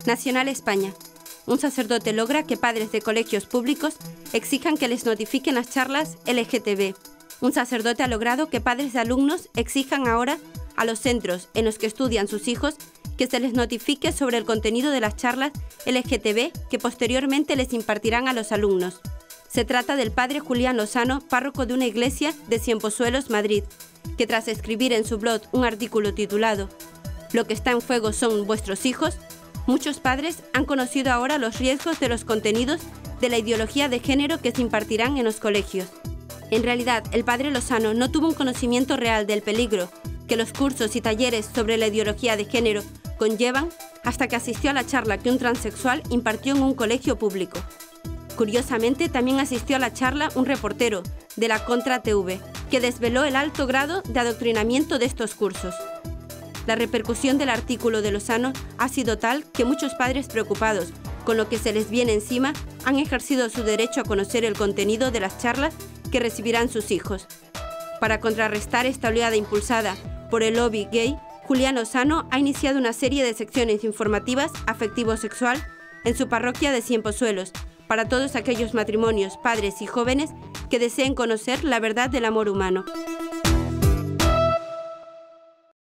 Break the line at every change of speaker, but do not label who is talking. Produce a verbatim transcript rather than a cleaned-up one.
Nacional España. Un sacerdote logra que padres de colegios públicos exijan que les notifiquen las charlas L G T B. Un sacerdote ha logrado que padres de alumnos exijan ahora a los centros en los que estudian sus hijos que se les notifique sobre el contenido de las charlas L G T B que posteriormente les impartirán a los alumnos. Se trata del padre Julián Lozano, párroco de una iglesia de Ciempozuelos, Madrid, que tras escribir en su blog un artículo titulado «Lo que está en fuego son vuestros hijos», muchos padres han conocido ahora los riesgos de los contenidos de la ideología de género que se impartirán en los colegios. En realidad, el padre Lozano no tuvo un conocimiento real del peligro que los cursos y talleres sobre la ideología de género conllevan hasta que asistió a la charla que un transexual impartió en un colegio público. Curiosamente, también asistió a la charla un reportero de la Contra T V, que desveló el alto grado de adoctrinamiento de estos cursos. La repercusión del artículo de Lozano ha sido tal que muchos padres preocupados con lo que se les viene encima han ejercido su derecho a conocer el contenido de las charlas que recibirán sus hijos. Para contrarrestar esta oleada impulsada por el lobby gay, Julián Lozano ha iniciado una serie de secciones informativas afectivo-sexual en su parroquia de Ciempozuelos para todos aquellos matrimonios, padres y jóvenes que deseen conocer la verdad del amor humano.